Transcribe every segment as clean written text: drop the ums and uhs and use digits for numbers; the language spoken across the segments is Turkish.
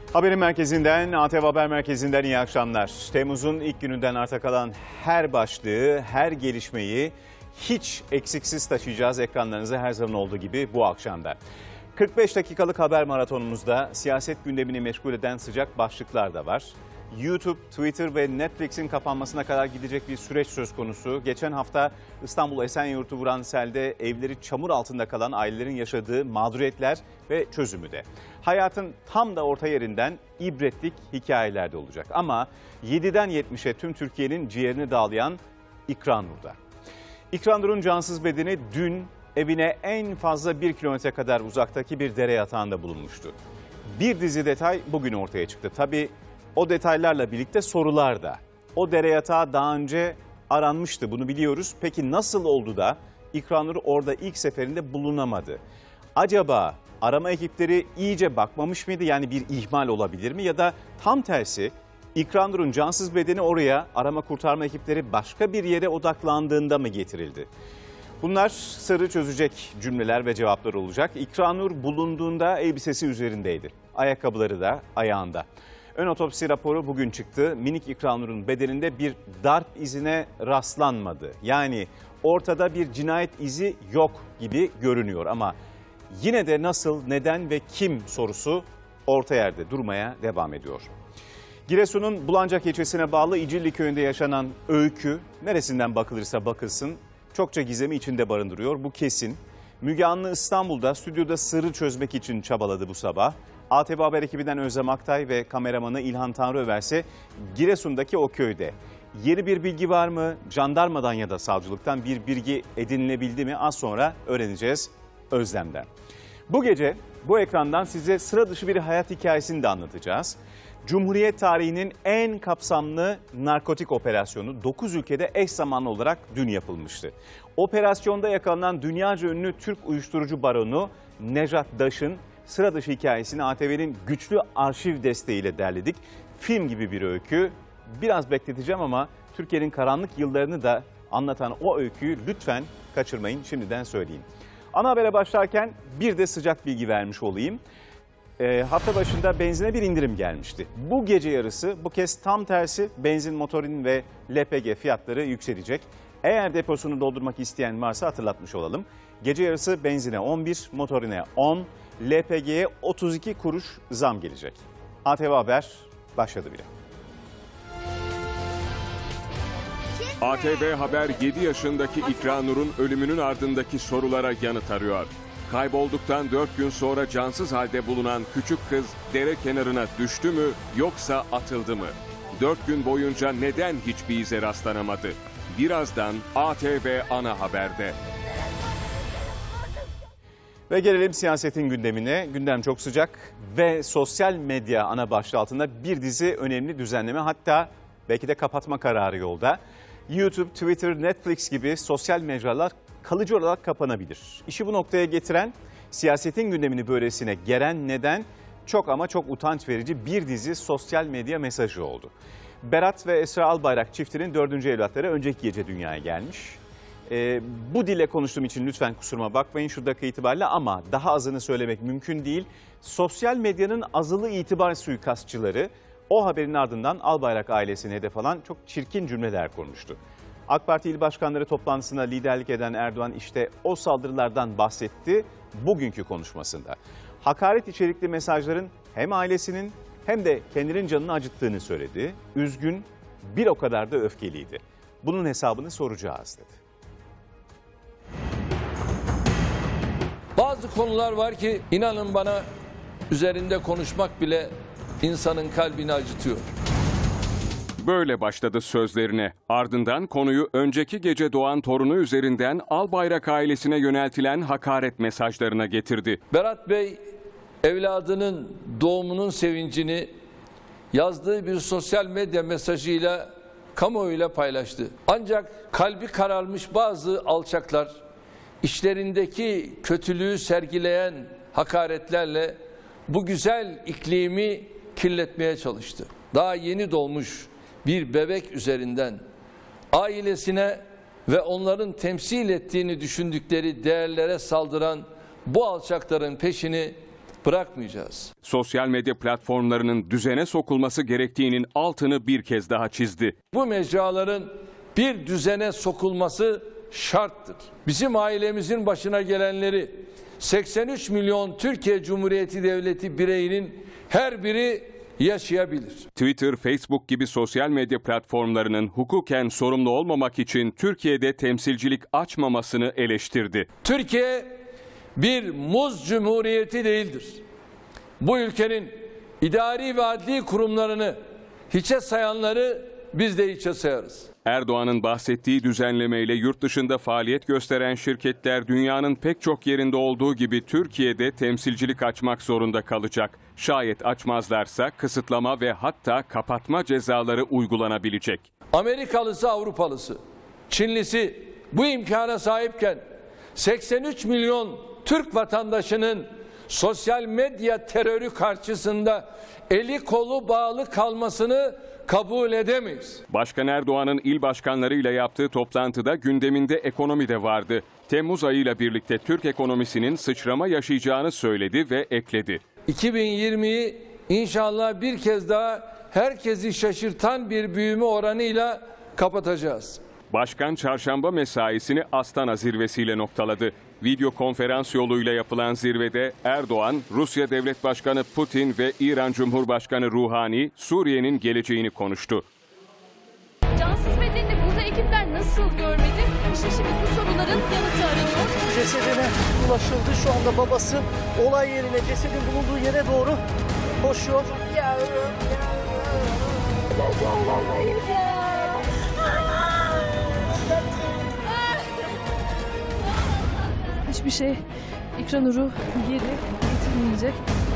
Haberin merkezinden, ATV Haber Merkezi'nden iyi akşamlar. Temmuz'un ilk gününden arta kalan her başlığı, her gelişmeyi hiç eksiksiz taşıyacağız ekranlarınıza her zaman olduğu gibi bu akşamda. 45 dakikalık haber maratonumuzda siyaset gündemini meşgul eden sıcak başlıklar da var. YouTube, Twitter ve Netflix'in kapanmasına kadar gidecek bir süreç söz konusu. Geçen hafta İstanbul Esenyurt'u vuran selde evleri çamur altında kalan ailelerin yaşadığı mağduriyetler ve çözümü de. Hayatın tam da orta yerinden ibretlik hikayeler de olacak. Ama 7'den 70'e tüm Türkiye'nin ciğerini dağlayan İkranur'da. İkranur'un cansız bedeni dün evine en fazla 1 kilometre kadar uzaktaki bir dere yatağında bulunmuştu. Bir dizi detay bugün ortaya çıktı. Tabii o detaylarla birlikte sorular da. O dere yatağı daha önce aranmıştı, bunu biliyoruz. Peki nasıl oldu da İkranur orada ilk seferinde bulunamadı? Acaba arama ekipleri iyice bakmamış mıydı? Yani bir ihmal olabilir mi? Ya da tam tersi İkranur'un cansız bedeni oraya arama kurtarma ekipleri başka bir yere odaklandığında mı getirildi? Bunlar sırrı çözecek cümleler ve cevaplar olacak. İkranur bulunduğunda elbisesi üzerindeydi. Ayakkabıları da ayağında. Ön otopsi raporu bugün çıktı. Minik İkranur'un bedeninde bir darp izine rastlanmadı. Yani ortada bir cinayet izi yok gibi görünüyor ama yine de nasıl, neden ve kim sorusu orta yerde durmaya devam ediyor. Giresun'un Bulancak ilçesine bağlı İcilli köyünde yaşanan öykü neresinden bakılırsa bakılsın çokça gizemi içinde barındırıyor. Bu kesin. Müge Anlı İstanbul'da stüdyoda sırrı çözmek için çabaladı bu sabah. ATV Haber ekibinden Özlem Aktay ve kameramanı İlhan Tanrıöver ise Giresun'daki o köyde. Yeni bir bilgi var mı? Jandarmadan ya da savcılıktan bir bilgi edinilebildi mi? Az sonra öğreneceğiz Özlem'den. Bu gece bu ekrandan size sıra dışı bir hayat hikayesini de anlatacağız. Cumhuriyet tarihinin en kapsamlı narkotik operasyonu 9 ülkede eş zamanlı olarak dün yapılmıştı. Operasyonda yakalanan dünyaca ünlü Türk uyuşturucu baronu Nejat Daş'ın sıra dışı hikayesini ATV'nin güçlü arşiv desteğiyle derledik. Film gibi bir öykü. Biraz bekleteceğim ama Türkiye'nin karanlık yıllarını da anlatan o öyküyü lütfen kaçırmayın, şimdiden söyleyeyim. Ana habere başlarken bir de sıcak bilgi vermiş olayım. Hafta başında benzine bir indirim gelmişti. Bu gece yarısı bu kez tam tersi benzin, motorin ve LPG fiyatları yükselecek. Eğer deposunu doldurmak isteyen varsa hatırlatmış olalım. Gece yarısı benzine 11, motorine 10, LPG'ye 32 kuruş zam gelecek. ATV Haber başladı bile. ATV Haber 7 yaşındaki İkranur'un ölümünün ardındaki sorulara yanıt arıyor. Kaybolduktan 4 gün sonra cansız halde bulunan küçük kız dere kenarına düştü mü yoksa atıldı mı? 4 gün boyunca neden hiçbir ize rastlanamadı? Birazdan ATV Ana Haber'de. Ve gelelim siyasetin gündemine. Gündem çok sıcak ve sosyal medya ana başlığı altında bir dizi önemli düzenleme, hatta belki de kapatma kararı yolda. YouTube, Twitter, Netflix gibi sosyal mecralar kalıcı olarak kapanabilir. İşi bu noktaya getiren, siyasetin gündemini böylesine geren neden çok ama çok utanç verici bir dizi sosyal medya mesajı oldu. Berat ve Esra Albayrak çiftinin 4. evlatları önceki gece dünyaya gelmiş. Bu dille konuştuğum için lütfen kusuruma bakmayın şu dakika itibariyle, ama daha azını söylemek mümkün değil. Sosyal medyanın azılı itibar suikastçıları o haberin ardından Albayrak ailesine hedef alan çok çirkin cümleler kurmuştu. AK Parti il başkanları toplantısına liderlik eden Erdoğan işte o saldırılardan bahsetti bugünkü konuşmasında. Hakaret içerikli mesajların hem ailesinin hem de kendinin canını acıttığını söyledi. Üzgün, bir o kadar da öfkeliydi. Bunun hesabını soracağız dedi. Bazı konular var ki inanın bana üzerinde konuşmak bile insanın kalbini acıtıyor. Böyle başladı sözlerine. Ardından konuyu önceki gece doğan torunu üzerinden Albayrak ailesine yöneltilen hakaret mesajlarına getirdi. Berat Bey evladının doğumunun sevincini yazdığı bir sosyal medya mesajıyla kamuoyuyla paylaştı. Ancak kalbi kararmış bazı alçaklar işlerindeki kötülüğü sergileyen hakaretlerle bu güzel iklimi kirletmeye çalıştı. Daha yeni doğmuş bir bebek üzerinden ailesine ve onların temsil ettiğini düşündükleri değerlere saldıran bu alçakların peşini bırakmayacağız. Sosyal medya platformlarının düzene sokulması gerektiğinin altını bir kez daha çizdi. Bu mecraların bir düzene sokulması şarttır. Bizim ailemizin başına gelenleri 83 milyon Türkiye Cumhuriyeti Devleti bireyinin her biri yaşayabilir. Twitter, Facebook gibi sosyal medya platformlarının hukuken sorumlu olmamak için Türkiye'de temsilcilik açmamasını eleştirdi. Türkiye bir muz cumhuriyeti değildir. Bu ülkenin idari ve adli kurumlarını hiçe sayanları biz de hiçe sayarız. Erdoğan'ın bahsettiği düzenlemeyle yurt dışında faaliyet gösteren şirketler dünyanın pek çok yerinde olduğu gibi Türkiye'de temsilcilik açmak zorunda kalacak. Şayet açmazlarsa kısıtlama ve hatta kapatma cezaları uygulanabilecek. Amerikalısı, Avrupalısı, Çinlisi bu imkana sahipken 83 milyon Türk vatandaşının sosyal medya terörü karşısında eli kolu bağlı kalmasını kabul edemeyiz. Başkan Erdoğan'ın il başkanlarıyla yaptığı toplantıda gündeminde ekonomi de vardı. Temmuz ayıyla birlikte Türk ekonomisinin sıçrama yaşayacağını söyledi ve ekledi. 2020'yi inşallah bir kez daha herkesi şaşırtan bir büyüme oranıyla kapatacağız. Başkan çarşamba mesaisini Astana zirvesiyle noktaladı. Video konferans yoluyla yapılan zirvede Erdoğan, Rusya Devlet Başkanı Putin ve İran Cumhurbaşkanı Ruhani Suriye'nin geleceğini konuştu. Cansız bedenini burada ekipler nasıl görmedi? İşte şimdi bu soruların yanıtı aranıyor. Cesedine ulaşıldı. Şu anda babası olay yerine, cesedin bulunduğu yere doğru koşuyor. Hiçbir şey ekran nuru geri getirmeyecek.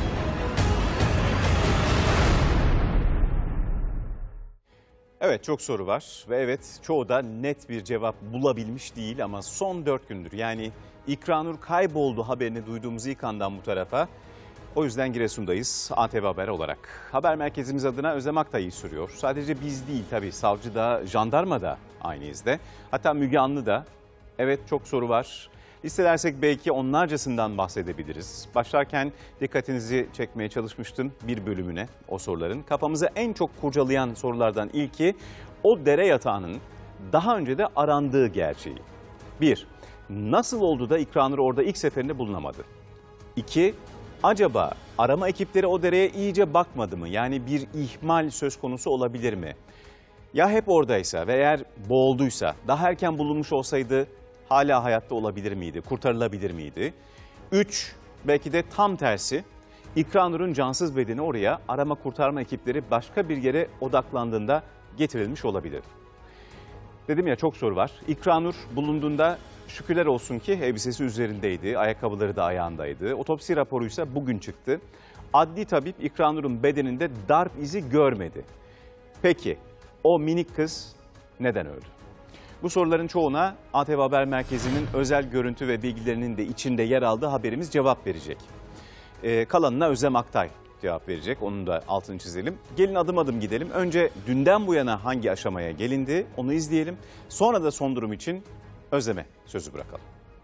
Evet, çok soru var ve evet, çoğu da net bir cevap bulabilmiş değil ama son 4 gündür, yani İkranur kayboldu haberini duyduğumuz ilk andan bu tarafa. O yüzden Giresun'dayız ATV Haber olarak. Haber merkezimiz adına Özlem Aktay'ı sürüyor. Sadece biz değil tabii, savcı da, jandarma da aynı izde. Hatta Müge Anlı da. Evet, çok soru var. İstersek belki onlarcasından bahsedebiliriz. Başlarken dikkatinizi çekmeye çalışmıştım bir bölümüne o soruların. Kafamızı en çok kurcalayan sorulardan ilki o dere yatağının daha önce de arandığı gerçeği. 1. Nasıl oldu da İkranur orada ilk seferinde bulunamadı? 2. Acaba arama ekipleri o dereye iyice bakmadı mı? Yani bir ihmal söz konusu olabilir mi? Ya hep oradaysa ve eğer boğulduysa daha erken bulunmuş olsaydı hala hayatta olabilir miydi? Kurtarılabilir miydi? 3. Belki de tam tersi. İkranur'un cansız bedeni oraya arama kurtarma ekipleri başka bir yere odaklandığında getirilmiş olabilir. Dedim ya, çok soru var. İkranur bulunduğunda şükürler olsun ki elbisesi üzerindeydi, ayakkabıları da ayağındaydı. Otopsi raporuysa bugün çıktı. Adli tabip İkranur'un bedeninde darp izi görmedi. Peki o minik kız neden öldü? Bu soruların çoğuna ATV Haber Merkezi'nin özel görüntü ve bilgilerinin de içinde yer aldığı haberimiz cevap verecek. Kalanına Özlem Aktay cevap verecek. Onun da altını çizelim. Gelin adım adım gidelim. Önce dünden bu yana hangi aşamaya gelindi onu izleyelim. Sonra da son durum için Özlem'e sözü bırakalım.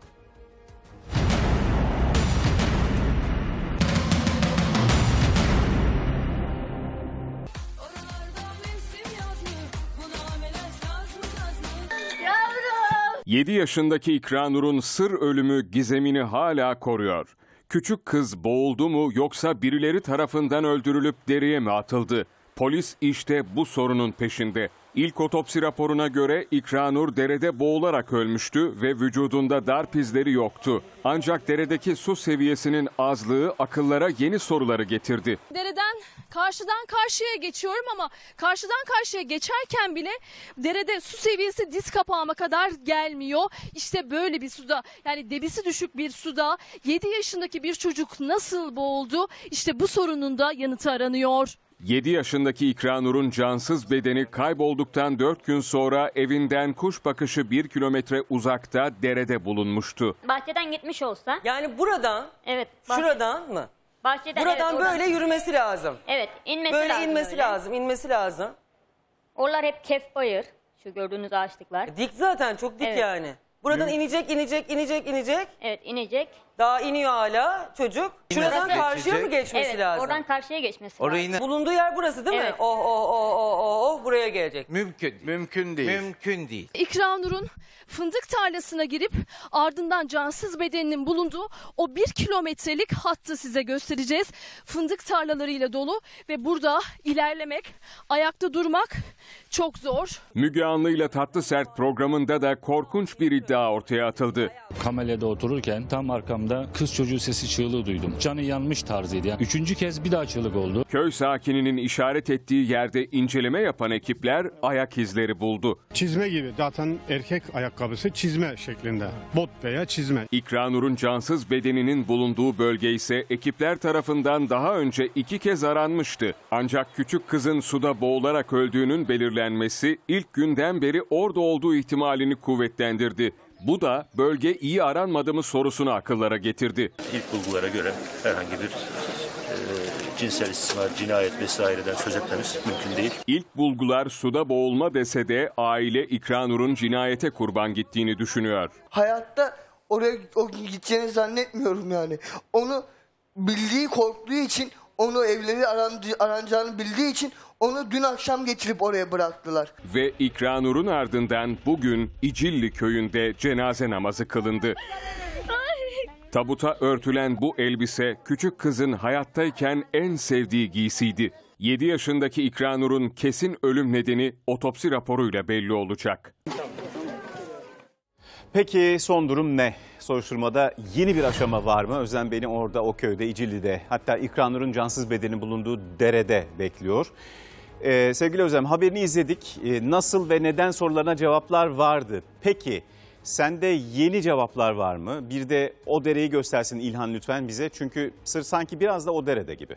Yavrum! 7 yaşındaki İkranur'un sır ölümü gizemini hala koruyor. Küçük kız boğuldu mu yoksa birileri tarafından öldürülüp dereye mi atıldı? Polis işte bu sorunun peşinde. İlk otopsi raporuna göre İkranur derede boğularak ölmüştü ve vücudunda darp izleri yoktu. Ancak deredeki su seviyesinin azlığı akıllara yeni soruları getirdi. Dereden karşıdan karşıya geçiyorum ama karşıdan karşıya geçerken bile derede su seviyesi diz kapağıma kadar gelmiyor. İşte böyle bir suda, yani debisi düşük bir suda 7 yaşındaki bir çocuk nasıl boğuldu? İşte bu sorunun da yanıtı aranıyor. 7 yaşındaki İkranur'un cansız bedeni kaybolduktan 4 gün sonra evinden kuş bakışı 1 kilometre uzakta derede bulunmuştu. Bahçeden gitmiş olsa. Yani buradan, Evet. şuradan mı? Bahçeden, Buradan evet, oradan. böyle yürümesi lazım. Evet, inmesi Böyle lazım. inmesi öyle. lazım, inmesi lazım. Oralar hep kef bayır. Şu gördüğünüz ağaçlıklar. Dik zaten, çok dik Evet. yani. Buradan inecek. Evet, inecek. Daha iniyor hala çocuk. Şuradan karşıya mı geçmesi Evet, lazım? oradan karşıya geçmesi Orayı lazım. Bulunduğu yer burası değil mi? Evet. Buraya gelecek. mümkün değil. İkranur'un fındık tarlasına girip ardından cansız bedeninin bulunduğu o 1 kilometrelik hattı size göstereceğiz. Fındık tarlalarıyla dolu ve burada ilerlemek, ayakta durmak çok zor. Müge Anlı ile Tatlı Sert programında da korkunç bir iddia ortaya atıldı. Kamelede otururken tam arkamda kız çocuğu sesi çığlığı duydum. Canı yanmış tarzıydı. Yani 3. kez bir daha çığlık oldu. Köy sakininin işaret ettiği yerde inceleme yapan ekipler ayak izleri buldu. Çizme gibi, zaten erkek ayakkabısı çizme şeklinde. Bot veya çizme. İkranur'un cansız bedeninin bulunduğu bölge ise ekipler tarafından daha önce 2 kez aranmıştı. Ancak küçük kızın suda boğularak öldüğünün belirlenmesi ilk günden beri orada olduğu ihtimalini kuvvetlendirdi. Bu da bölge iyi aranmadı mı sorusunu akıllara getirdi. İlk bulgulara göre herhangi bir cinsel istismar, cinayet vesaireden söz etmemiz mümkün değil. İlk bulgular suda boğulma dese de aile İkranur'un cinayete kurban gittiğini düşünüyor. Hayatta oraya gideceğini zannetmiyorum yani. Onu bildiği, korktuğu için, onu evleri aranacağını bildiği için onu dün akşam getirip oraya bıraktılar. Ve İkranur'un ardından bugün İcilli köyünde cenaze namazı kılındı. Tabuta örtülen bu elbise küçük kızın hayattayken en sevdiği giysiydi. 7 yaşındaki İkranur'un kesin ölüm nedeni otopsi raporuyla belli olacak. Peki son durum ne? Soruşturmada yeni bir aşama var mı? Özlem beni orada, o köyde, İcilli'de, hatta İkranur'un cansız bedeni bulunduğu derede bekliyor. Sevgili Özlem, haberini izledik. Nasıl ve neden sorularına cevaplar vardı. Peki sende yeni cevaplar var mı? Bir de o dereyi göstersin İlhan lütfen bize. Çünkü sır sanki biraz da o derede gibi.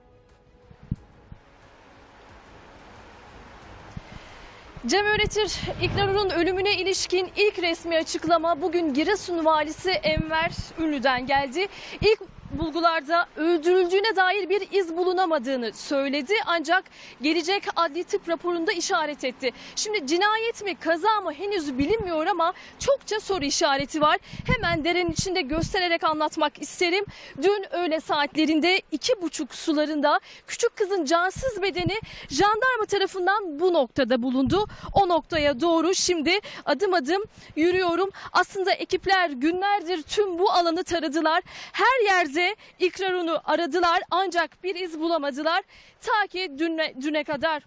Cem Öğretir, İkranur'un ölümüne ilişkin ilk resmi açıklama bugün Giresun Valisi Enver Ünlü'den geldi. İlk bulgularda öldürüldüğüne dair bir iz bulunamadığını söyledi ancak gelecek adli tıp raporunda işaret etti. Şimdi cinayet mi kaza mı henüz bilinmiyor ama çokça soru işareti var. Hemen derenin içinde göstererek anlatmak isterim. Dün öğle saatlerinde 2.30 sularında küçük kızın cansız bedeni jandarma tarafından bu noktada bulundu. O noktaya doğru şimdi adım adım yürüyorum. Aslında ekipler günlerdir tüm bu alanı taradılar. Her yerde İkranur'u aradılar ancak bir iz bulamadılar. Ta ki düne kadar.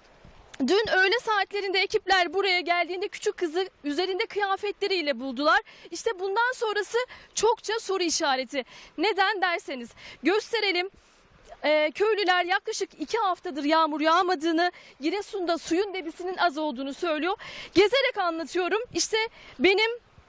Dün öğle saatlerinde ekipler buraya geldiğinde küçük kızı üzerinde kıyafetleriyle buldular. İşte bundan sonrası çokça soru işareti. Neden derseniz gösterelim. Köylüler yaklaşık 2 haftadır yağmur yağmadığını, Giresun'da suyun debisinin az olduğunu söylüyor. Gezerek anlatıyorum. İşte benim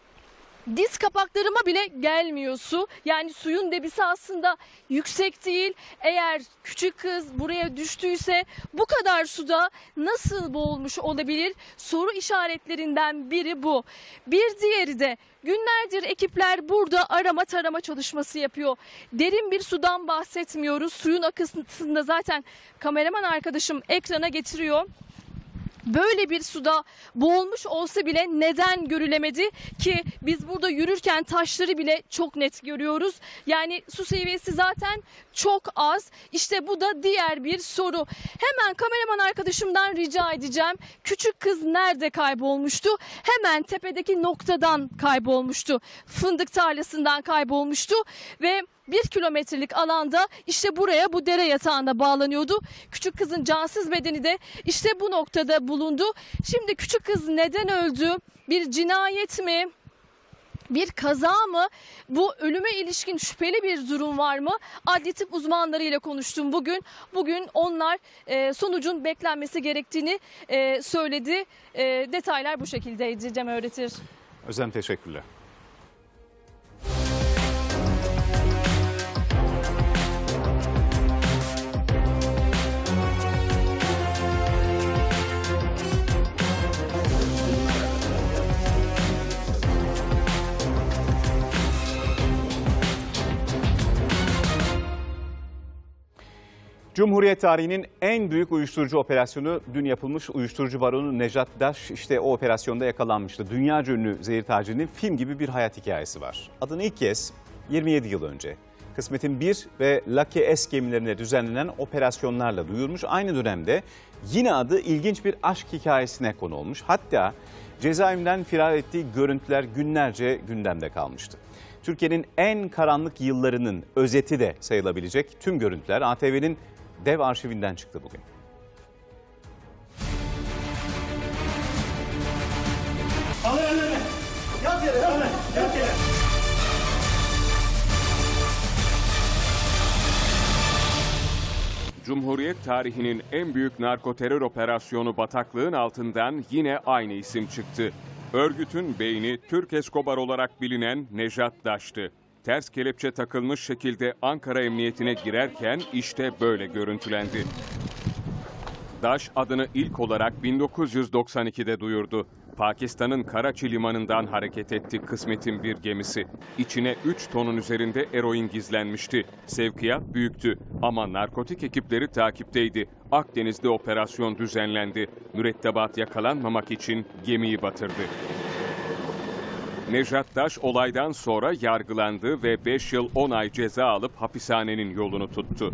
diz kapaklarıma bile gelmiyor su. Yani suyun debisi aslında yüksek değil. Eğer küçük kız buraya düştüyse bu kadar suda nasıl boğulmuş olabilir? Soru işaretlerinden biri bu. Bir diğeri de günlerdir ekipler burada arama tarama çalışması yapıyor. Derin bir sudan bahsetmiyoruz. Suyun akısında zaten kameraman arkadaşım ekrana getiriyor. Böyle bir suda boğulmuş olsa bile neden görülemedi ki biz burada yürürken taşları bile çok net görüyoruz. Yani su seviyesi zaten çok az. İşte bu da diğer bir soru. Hemen kameraman arkadaşımdan rica edeceğim. Küçük kız nerede kaybolmuştu? Hemen tepedeki noktadan kaybolmuştu. Fındık tarlasından kaybolmuştu ve 1 kilometrelik alanda işte buraya, bu dere yatağına bağlanıyordu. Küçük kızın cansız bedeni de işte bu noktada bulundu. Şimdi küçük kız neden öldü? Bir cinayet mi? Bir kaza mı? Bu ölüme ilişkin şüpheli bir durum var mı? Adli tıp uzmanlarıyla konuştum bugün. Bugün onlar sonucun beklenmesi gerektiğini söyledi. Detaylar bu şekildeydi Cem Öğretir. Özlem teşekkürler. Cumhuriyet tarihinin en büyük uyuşturucu operasyonu dün yapılmış. Uyuşturucu baronu Nejat Daş işte o operasyonda yakalanmıştı. Dünyaca ünlü zehir tacirinin film gibi bir hayat hikayesi var. Adını ilk kez 27 yıl önce Kısmet'in 1 ve Lucky S gemilerine düzenlenen operasyonlarla duyurmuş. Aynı dönemde yine adı ilginç bir aşk hikayesine konu olmuş. Hatta cezaevinden firar ettiği görüntüler günlerce gündemde kalmıştı. Türkiye'nin en karanlık yıllarının özeti de sayılabilecek tüm görüntüler ATV'nin dev arşivinden çıktı bugün. Cumhuriyet tarihinin en büyük narkoterör operasyonu bataklığın altından yine aynı isim çıktı. Örgütün beyni Türk Escobar olarak bilinen Nejat Daş'tı. Ters kelepçe takılmış şekilde Ankara Emniyetine girerken işte böyle görüntülendi. Daş adını ilk olarak 1992'de duyurdu. Pakistan'ın Karaçi limanından hareket etti Kısmet'in bir gemisi. İçine 3 tonun üzerinde eroin gizlenmişti. Sevkiyat büyüktü ama narkotik ekipleri takipteydi. Akdeniz'de operasyon düzenlendi. Mürettebat yakalanmamak için gemiyi batırdı. Nejat Daş olaydan sonra yargılandı ve 5 yıl 10 ay ceza alıp hapishanenin yolunu tuttu.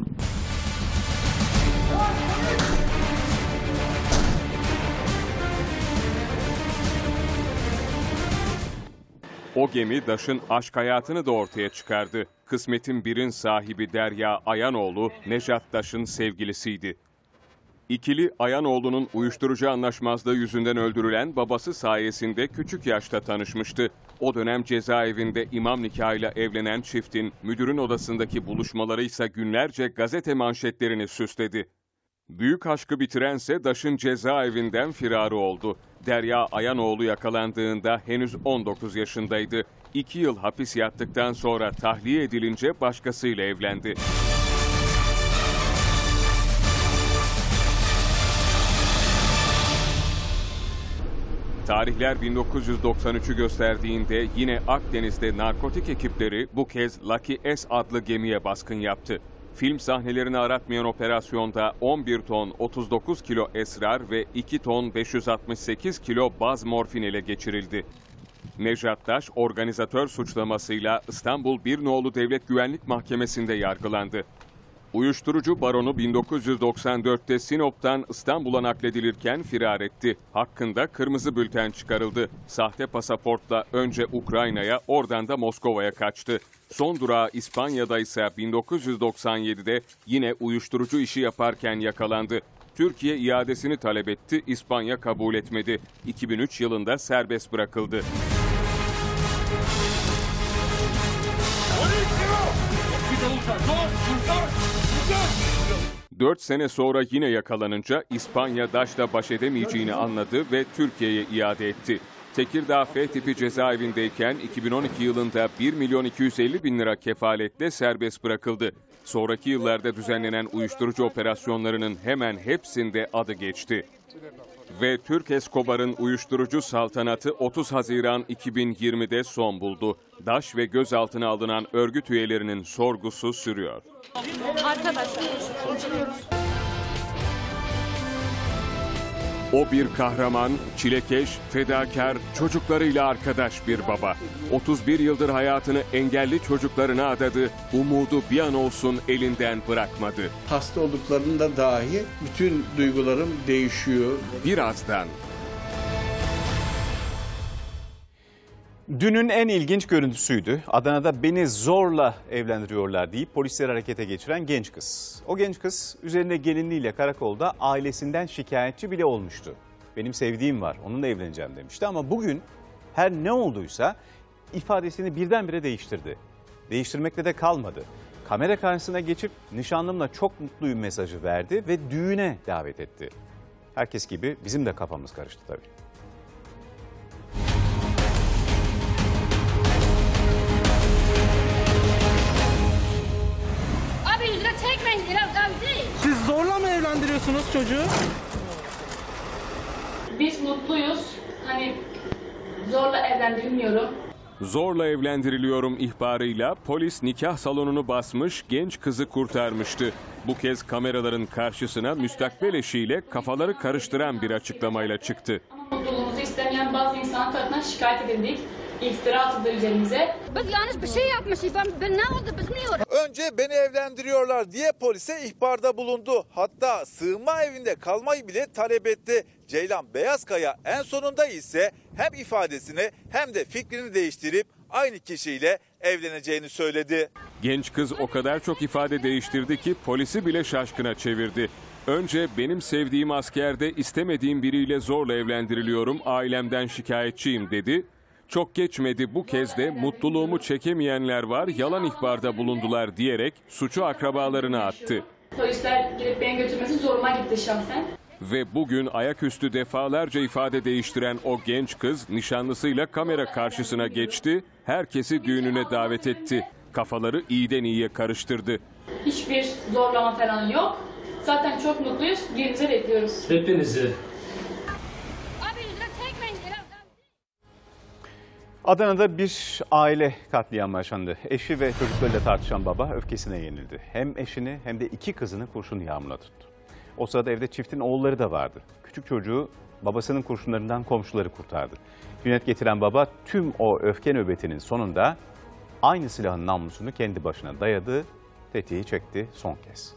O gemi Daş'ın aşk hayatını da ortaya çıkardı. Kısmet'in 1'in sahibi Derya Ayanoğlu, Nejat Daş'ın sevgilisiydi. İkili Ayanoğlu'nun uyuşturucu anlaşmazlığı yüzünden öldürülen babası sayesinde küçük yaşta tanışmıştı. O dönem cezaevinde imam nikahıyla evlenen çiftin müdürün odasındaki buluşmaları ise günlerce gazete manşetlerini süsledi. Büyük aşkı bitirense Daş'ın cezaevinden firarı oldu. Derya Ayanoğlu yakalandığında henüz 19 yaşındaydı. 2 yıl hapis yattıktan sonra tahliye edilince başkasıyla evlendi. Tarihler 1993'ü gösterdiğinde yine Akdeniz'de narkotik ekipleri bu kez Lucky S adlı gemiye baskın yaptı. Film sahnelerini aratmayan operasyonda 11 ton 39 kilo esrar ve 2 ton 568 kilo baz morfin ele geçirildi. Nejat Daş organizatör suçlamasıyla İstanbul 1 Nolu Devlet Güvenlik Mahkemesi'nde yargılandı. Uyuşturucu baronu 1994'te Sinop'tan İstanbul'a nakledilirken firar etti. Hakkında kırmızı bülten çıkarıldı. Sahte pasaportla önce Ukrayna'ya, oradan da Moskova'ya kaçtı. Son durağı İspanya'da ise 1997'de yine uyuşturucu işi yaparken yakalandı. Türkiye iadesini talep etti, İspanya kabul etmedi. 2003 yılında serbest bırakıldı. 4 sene sonra yine yakalanınca İspanya Daş'la baş edemeyeceğini anladı ve Türkiye'ye iade etti. Tekirdağ F tipi cezaevindeyken 2012 yılında 1.250.000 lira kefaletle serbest bırakıldı. Sonraki yıllarda düzenlenen uyuşturucu operasyonlarının hemen hepsinde adı geçti. Ve Türk Escobar'ın uyuşturucu saltanatı 30 Haziran 2020'de son buldu. Daş ve gözaltına alınan örgüt üyelerinin sorgusu sürüyor. Arkadaşlar, O bir kahraman, çilekeş, fedakar, çocuklarıyla arkadaş bir baba. 31 yıldır hayatını engelli çocuklarına adadı, umudu bir an olsun elinden bırakmadı. Hasta olduklarında dahi bütün duygularım değişiyor. Birazdan. Dünün en ilginç görüntüsüydü. Adana'da beni zorla evlendiriyorlar deyip polisleri harekete geçiren genç kız. O genç kız üzerinde gelinliğiyle karakolda ailesinden şikayetçi bile olmuştu. Benim sevdiğim var, onunla evleneceğim demişti ama bugün her ne olduysa ifadesini birdenbire değiştirdi. Değiştirmekle de kalmadı. Kamera karşısına geçip nişanlımla çok mutluyum mesajı verdi ve düğüne davet etti. Herkes gibi bizim de kafamız karıştı tabii. Siz zorla mı evlendiriyorsunuz çocuğu? Biz mutluyuz. Hani zorla evlendirilmiyorum. Zorla evlendiriliyorum ihbarıyla polis nikah salonunu basmış, genç kızı kurtarmıştı. Bu kez kameraların karşısına müstakbel eşiyle kafaları karıştıran bir açıklamayla çıktı. Mutluluğumuzu istemeyen bazı insan tarafından şikayet edildik. İftira atıldı üzerimize. Biz yanlış bir şey yapmışız. Ben ne oldu bilmiyorum. Önce beni evlendiriyorlar diye polise ihbarda bulundu. Hatta sığınma evinde kalmayı bile talep etti. Ceylan Beyazkaya en sonunda ise hem ifadesini hem de fikrini değiştirip aynı kişiyle evleneceğini söyledi. Genç kız o kadar çok ifade değiştirdi ki polisi bile şaşkına çevirdi. Önce benim sevdiğim askerde istemediğim biriyle zorla evlendiriliyorum, ailemden şikayetçiyim dedi. Çok geçmedi, bu kez de mutluluğumu çekemeyenler var, yalan ihbarda bulundular diyerek suçu akrabalarına attı. Polisler gelip beni götürmesi zoruma gitti şahsen. Ve bugün ayaküstü defalarca ifade değiştiren o genç kız nişanlısıyla kamera karşısına geçti, herkesi düğününe davet etti. Kafaları iyiden iyiye karıştırdı. Hiçbir zorlama falan yok. Zaten çok mutluyuz. Düğünümüze bekliyoruz. Hepinizi. Adana'da bir aile katliamı yaşandı. Eşi ve çocuklarıyla tartışan baba öfkesine yenildi. Hem eşini hem de 2 kızını kurşun yağmuruna tuttu. O sırada evde çiftin oğulları da vardı. Küçük çocuğu babasının kurşunlarından komşuları kurtardı. Cinayet getiren baba tüm o öfke nöbetinin sonunda aynı silahın namlusunu kendi başına dayadı, tetiği çekti son kez.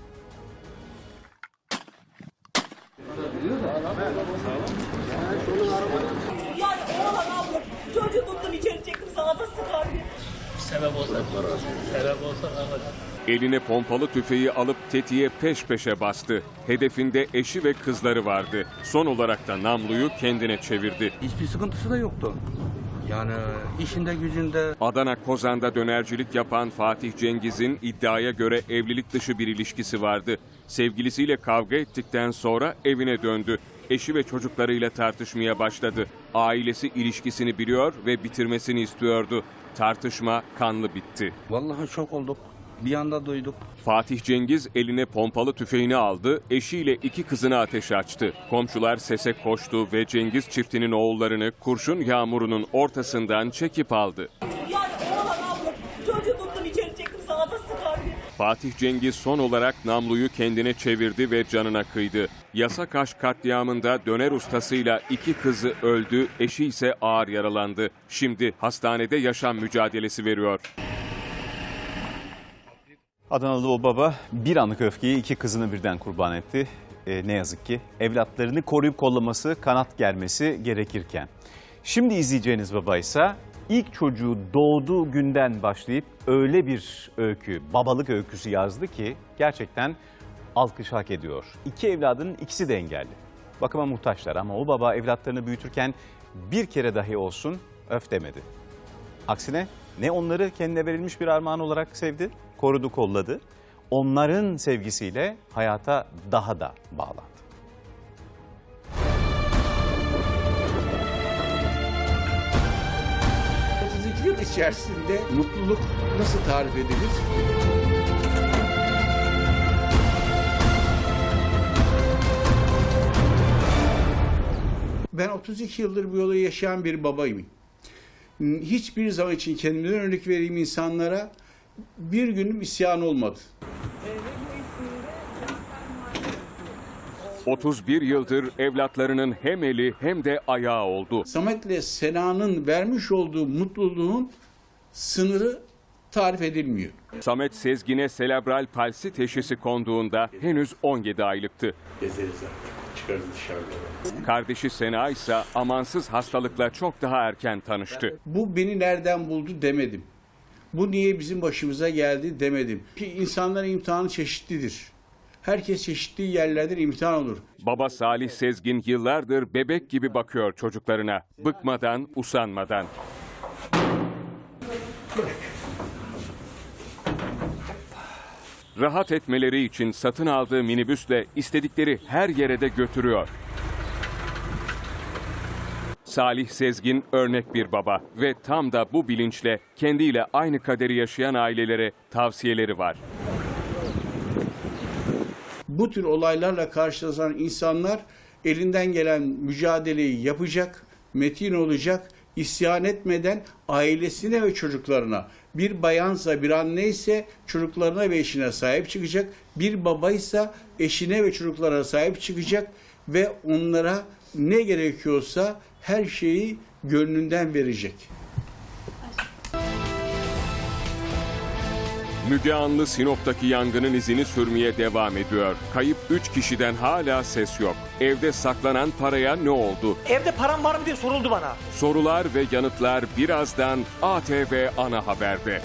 Çocuğu tuttum içeri çektim sana da sıkar. Sebep olsa. Eline pompalı tüfeği alıp tetiğe peş peşe bastı. Hedefinde eşi ve kızları vardı. Son olarak da namluyu kendine çevirdi. Hiçbir sıkıntısı da yoktu. Yani işinde gücünde. Adana Kozan'da dönercilik yapan Fatih Cengiz'in iddiaya göre evlilik dışı bir ilişkisi vardı. Sevgilisiyle kavga ettikten sonra evine döndü. Eşi ve çocuklarıyla tartışmaya başladı. Ailesi ilişkisini biliyor ve bitirmesini istiyordu. Tartışma kanlı bitti. Vallahi şok olduk. Bir anda duyduk. Fatih Cengiz eline pompalı tüfeğini aldı, eşiyle 2 kızını ateşe açtı. Komşular sese koştu ve Cengiz çiftinin oğullarını kurşun yağmurunun ortasından çekip aldı. Çocuğu tuttum içeri çektim sana da sıkar. Fatih Cengiz son olarak namluyu kendine çevirdi ve canına kıydı. Yasakaş katliamında döner ustasıyla 2 kızı öldü, eşi ise ağır yaralandı. Şimdi hastanede yaşam mücadelesi veriyor. Adanalı o baba bir anlık öfkeyi 2 kızını birden kurban etti. Ne yazık ki evlatlarını koruyup kollaması, kanat germesi gerekirken. Şimdi izleyeceğiniz baba ise ilk çocuğu doğduğu günden başlayıp öyle bir öykü, babalık öyküsü yazdı ki gerçekten alkış hak ediyor. 2 evladının ikisi de engelli. Bakıma muhtaçlar ama o baba evlatlarını büyütürken bir kere dahi olsun öf demedi. Aksine ne onları kendine verilmiş bir armağan olarak sevdi, korudu, kolladı. Onların sevgisiyle hayata daha da bağlandı. Yıl içerisinde mutluluk nasıl tarif edilir? Ben 32 yıldır bu yolu yaşayan bir babayım. Hiçbir zaman için kendimden örnek vereyim insanlara, bir günüm isyan olmadı. 31 yıldır evlatlarının hem eli hem de ayağı oldu. Samet'le Sena'nın vermiş olduğu mutluluğun sınırı tarif edilmiyor. Samet Sezgin'e selebral palsi teşhisi konduğunda henüz 17 aylıktı. Gezeriz artık, çıkarız dışarıda. Kardeşi Sena ise amansız hastalıkla çok daha erken tanıştı. Bu beni nereden buldu demedim. Bu niye bizim başımıza geldi demedim. Ki insanların imtihanı çeşitlidir. Herkes çeşitli yerlerden imtihan olur. Baba Salih Sezgin yıllardır bebek gibi bakıyor çocuklarına. Bıkmadan, usanmadan. Rahat etmeleri için satın aldığı minibüsle istedikleri her yere de götürüyor. Salih Sezgin örnek bir baba ve tam da bu bilinçle kendiyle aynı kaderi yaşayan ailelere tavsiyeleri var. Bu tür olaylarla karşılaşan insanlar elinden gelen mücadeleyi yapacak, metin olacak isyan etmeden ailesine ve çocuklarına, bir bayansa bir anneyse çocuklarına ve eşine sahip çıkacak, bir babaysa eşine ve çocuklarına sahip çıkacak ve onlara ne gerekiyorsa her şeyi gönlünden verecek. Müge Anlı Sinop'taki yangının izini sürmeye devam ediyor. Kayıp 3 kişiden hala ses yok. Evde saklanan paraya ne oldu? Evde param var mı diye soruldu bana. Sorular ve yanıtlar birazdan ATV Ana Haber'de.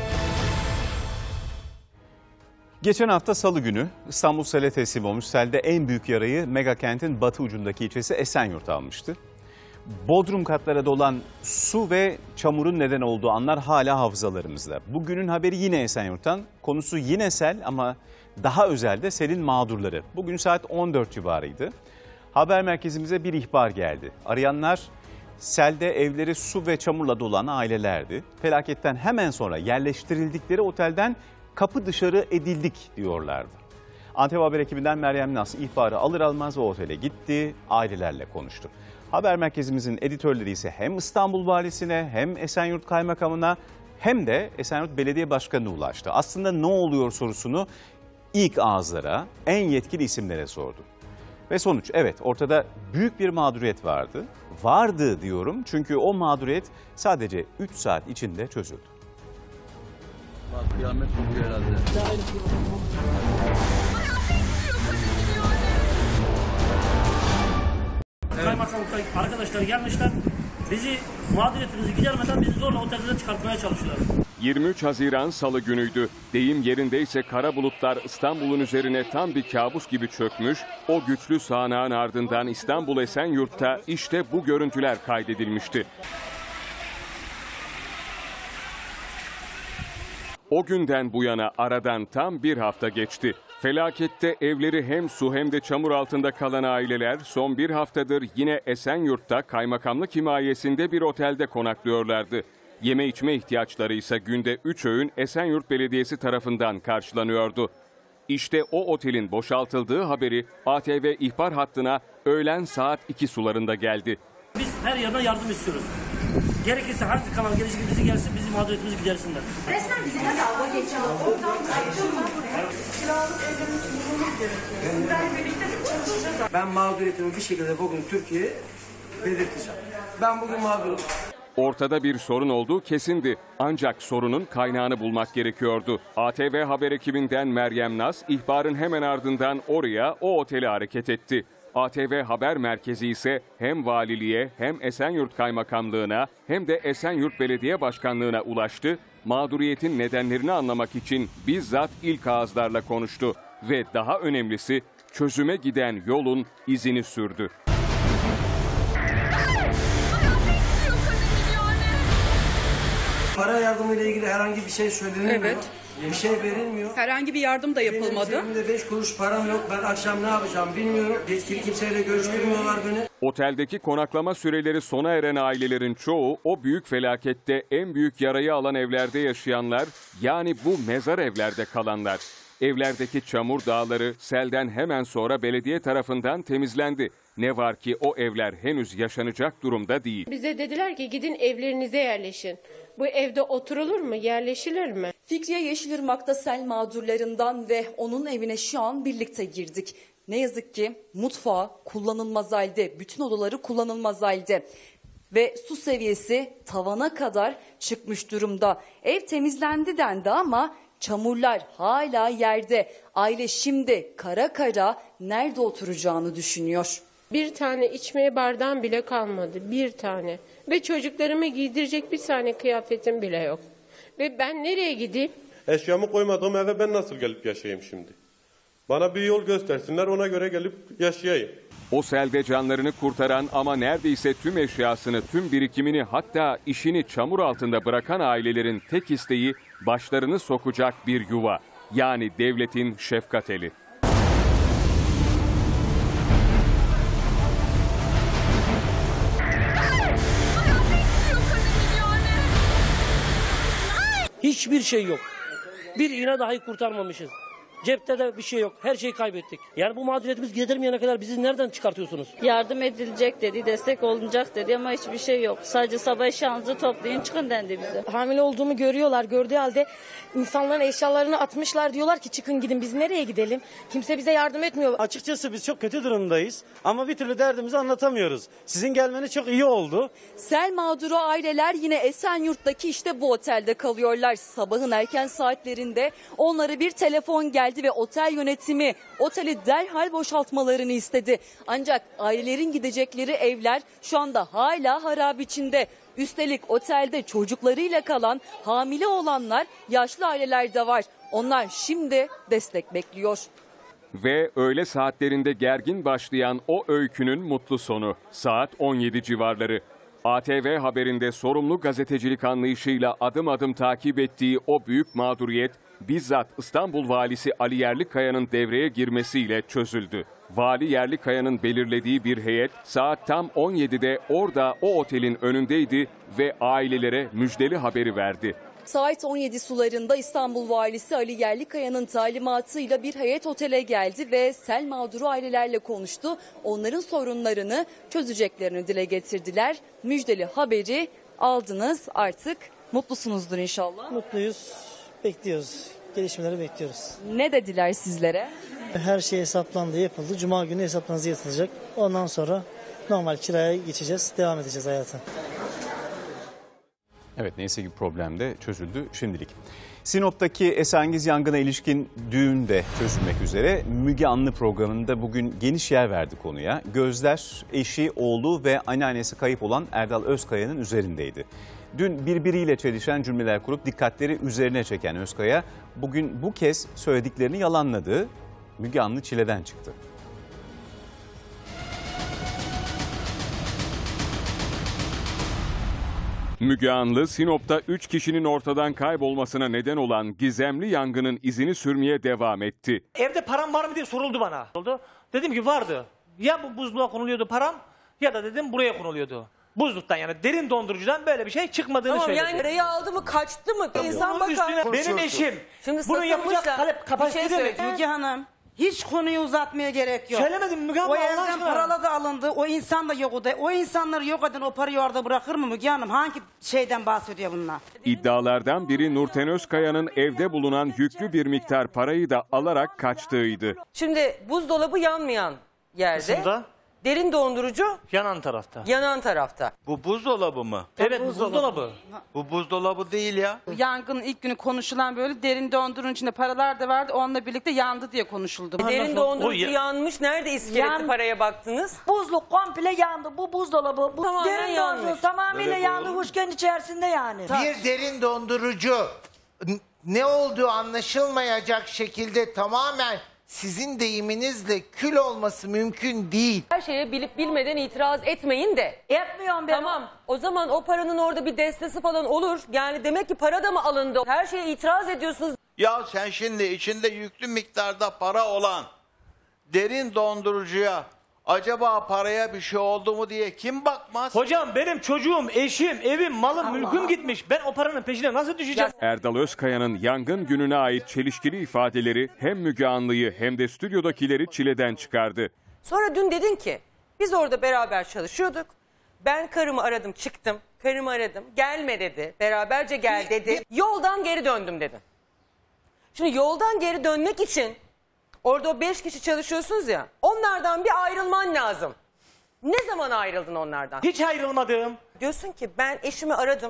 Geçen hafta Salı günü İstanbul sele teslim olmuş. Selde en büyük yarayı megakentin batı ucundaki ilçesi Esenyurt almıştı. Bodrum katlara dolan su ve çamurun neden olduğu anlar hala hafızalarımızda. Bugünün haberi yine Esenyurt'tan. Konusu yine sel ama daha özelde selin mağdurları. Bugün saat 14 civarıydı. Haber merkezimize bir ihbar geldi. Arayanlar selde evleri su ve çamurla dolan ailelerdi. Felaketten hemen sonra yerleştirildikleri otelden kapı dışarı edildik diyorlardı. Antep Haber ekibinden Meryem Naz ihbarı alır almaz o otele gitti, ailelerle konuştu. Haber merkezimizin editörleri ise hem İstanbul Valisi'ne hem Esenyurt Kaymakamı'na hem de Esenyurt Belediye Başkanı'na ulaştı. Aslında ne oluyor sorusunu ilk ağızlara, en yetkili isimlere sordu. Ve sonuç, evet, ortada büyük bir mağduriyet vardı. Vardı diyorum çünkü o mağduriyet sadece 3 saat içinde çözüldü. Kıyamet kopuyor herhalde. Kaymakamlık arkadaşlar gelmişler. Bizi mağduriyetimizi gidermeden bizi zorla otelden çıkartmaya çalışıyorlar. 23 Haziran Salı günüydü. Deyim yerindeyse kara bulutlar İstanbul'un üzerine tam bir kabus gibi çökmüş. O güçlü sağanağın ardından İstanbul Esenyurt'ta işte bu görüntüler kaydedilmişti. O günden bu yana aradan tam bir hafta geçti. Felakette evleri hem su hem de çamur altında kalan aileler son bir haftadır yine Esenyurt'ta kaymakamlık himayesinde bir otelde konaklıyorlardı. Yeme içme ihtiyaçları ise günde 3 öğün Esenyurt Belediyesi tarafından karşılanıyordu. İşte o otelin boşaltıldığı haberi ATV ihbar hattına öğlen saat 2 sularında geldi. Biz her yerden yardım istiyoruz. Gerekirse hangi kanal gelişi bizi gelsin, bizim mağduriyetimizi gidersinler. Resmen bize bedava geçiyor. Oradan kiralık evlerimiz bulmamız gerekiyor. Sizlerle birlikte de çalışacağız. Ben mağduriyetimi bir şekilde bugün Türkiye'ye belirteceğim. Ben bugün mağdurum. Ortada bir sorun olduğu kesindi. Ancak sorunun kaynağını bulmak gerekiyordu. ATV Haber ekibinden Meryem Naz ihbarın hemen ardından oraya, o otele hareket etti. ATV Haber Merkezi ise hem valiliğe hem Esenyurt Kaymakamlığı'na hem de Esenyurt Belediye Başkanlığı'na ulaştı. Mağduriyetin nedenlerini anlamak için bizzat ilk ağızlarla konuştu. Ve daha önemlisi çözüme giden yolun izini sürdü. Para yardımıyla ilgili herhangi bir şey söylenmiyor. Evet. Bir şey verilmiyor. Herhangi bir yardım da yapılmadı. Benim cebimde 5 kuruş param yok. Ben akşam ne yapacağım bilmiyorum. Yetkili kimseyle görüştürmüyorlar beni. Oteldeki konaklama süreleri sona eren ailelerin çoğu o büyük felakette en büyük yarayı alan evlerde yaşayanlar, yani bu mezar evlerde kalanlar. Evlerdeki çamur dağları selden hemen sonra belediye tarafından temizlendi. Ne var ki o evler henüz yaşanacak durumda değil. Bize dediler ki gidin evlerinize yerleşin. Bu evde oturulur mu, yerleşilir mi? Fikriye Yeşilırmak'ta sel mağdurlarından ve onun evine şu an birlikte girdik. Ne yazık ki mutfağı kullanılmaz halde, bütün odaları kullanılmaz halde. Ve su seviyesi tavana kadar çıkmış durumda. Ev temizlendi dendi ama çamurlar hala yerde. Aile şimdi kara kara nerede oturacağını düşünüyor. Bir tane içmeye bardağım bile kalmadı, bir tane. Ve çocuklarıma giydirecek bir tane kıyafetim bile yok. Ve ben nereye gideyim? Eşyamı koymadığım eve ben nasıl gelip yaşayayım şimdi? Bana bir yol göstersinler, ona göre gelip yaşayayım. O selde canlarını kurtaran ama neredeyse tüm eşyasını, tüm birikimini, hatta işini çamur altında bırakan ailelerin tek isteği başlarını sokacak bir yuva. Yani devletin şefkat eli. Hiçbir şey yok. Bir iğne dahi kurtarmamışız. Cepte de bir şey yok. Her şeyi kaybettik. Yani bu mağduriyetimiz giderilmeyene kadar bizi nereden çıkartıyorsunuz? Yardım edilecek dedi, destek olunacak dedi ama hiçbir şey yok. Sadece sabah eşyanızı toplayın çıkın dendi bize. Hamile olduğumu görüyorlar. Gördüğü halde insanların eşyalarını atmışlar. Diyorlar ki çıkın gidin, biz nereye gidelim? Kimse bize yardım etmiyor. Açıkçası biz çok kötü durumdayız ama bir türlü derdimizi anlatamıyoruz. Sizin gelmeniz çok iyi oldu. Sel mağduru aileler yine Esenyurt'taki işte bu otelde kalıyorlar. Sabahın erken saatlerinde onlara bir telefon geldi ve otel yönetimi oteli derhal boşaltmalarını istedi. Ancak ailelerin gidecekleri evler şu anda hala harap içinde. Üstelik otelde çocuklarıyla kalan hamile olanlar, yaşlı aileler de var. Onlar şimdi destek bekliyor. Ve öğle saatlerinde gergin başlayan o öykünün mutlu sonu. Saat 17 civarları. ATV Haber'inde sorumlu gazetecilik anlayışıyla adım adım takip ettiği o büyük mağduriyet bizzat İstanbul Valisi Ali Yerlikaya'nın devreye girmesiyle çözüldü. Vali Yerlikaya'nın belirlediği bir heyet saat tam 17'de orada o otelin önündeydi ve ailelere müjdeli haberi verdi. Saat 17 sularında İstanbul Valisi Ali Yerlikaya'nın talimatıyla bir heyet otele geldi ve sel mağduru ailelerle konuştu. Onların sorunlarını çözeceklerini dile getirdiler. Müjdeli haberi aldınız, artık mutlusunuzdur inşallah. Mutluyuz, bekliyoruz. Gelişmeleri bekliyoruz. Ne dediler sizlere? Her şey hesaplandı, yapıldı. Cuma günü hesaplarınızı yatılacak. Ondan sonra normal kiraya geçeceğiz, devam edeceğiz hayata. Evet, neyse ki problem de çözüldü şimdilik. Sinop'taki Esengiz yangına ilişkin düğün de çözülmek üzere. Müge Anlı programında bugün geniş yer verdi konuya. Gözler eşi, oğlu ve anneannesi kayıp olan Erdal Özkaya'nın üzerindeydi. Dün birbiriyle çelişen cümleler kurup dikkatleri üzerine çeken Özkaya bugün bu kez söylediklerini yalanladı. Müge Anlı çileden çıktı. Müge Anlı, Sinop'ta 3 kişinin ortadan kaybolmasına neden olan gizemli yangının izini sürmeye devam etti. Evde param var mı diye soruldu bana. Dedim ki vardı. Ya bu buzluğa konuluyordu param ya da dedim buraya konuluyordu. Buzluktan, yani derin dondurucudan böyle bir şey çıkmadığını söyledi. Yani parayı aldı mı, kaçtı mı? İnsan bakar. Benim eşim. Şimdi bunu yapacak talep kapasitesi yok. Müge Hanım, hiç konuyu uzatmaya gerek yok. Söylemedim Müge Hanım. O evden paralar da alındı. O insan da yok o da. O insanları yok eden o parayı orada bırakır mı Müge Hanım? Hangi şeyden bahsediyor bunlar? İddialardan biri Nurten Özkaya'nın evde bulunan yüklü bir miktar parayı da alarak kaçtığıydı. Şimdi buzdolabı yanmayan yerde. Kısımda. Derin dondurucu yanan tarafta. Yanan tarafta. Bu buzdolabı mı? Evet, buzdolabı. Bu buzdolabı değil ya. Yangının ilk günü konuşulan böyle derin dondurun içinde paralar da vardı. Onunla birlikte yandı diye konuşuldu. Derin dondurucu yanmış. Nerede iskeleti paraya baktınız? Buzluk komple yandı. Bu buzdolabı. Bu Tamamen derin yanmış. dondurucu tamamıyla yandı. Huşken içerisinde yani. Bir derin dondurucu ne olduğu anlaşılmayacak şekilde tamamen sizin deyiminizle kül olması mümkün değil. Her şeye bilip bilmeden itiraz etmeyin de. Etmiyorum ben. Tamam, o zaman o paranın orada bir destesi falan olur. Yani demek ki para da mı alındı? Her şeye itiraz ediyorsunuz. Ya sen şimdi içinde yüklü miktarda para olan derin dondurucuya acaba paraya bir şey oldu mu diye kim bakmaz? Hocam benim çocuğum, eşim, evim, malım, mülküm gitmiş. Ben o paranın peşine nasıl düşeceğim? Erdal Özkaya'nın yangın gününe ait çelişkili ifadeleri hem Müge Anlı'yı hem de stüdyodakileri çileden çıkardı. Sonra dün dedin ki biz orada beraber çalışıyorduk. Ben karımı aradım, çıktım. Karımı aradım, gelme dedi. Beraberce gel dedi. Yoldan geri döndüm dedim. Şimdi yoldan geri dönmek için orada o 5 kişi çalışıyorsunuz ya. Onlardan bir ayrılman lazım. Ne zaman ayrıldın onlardan? Hiç ayrılmadım. Diyorsun ki ben eşimi aradım.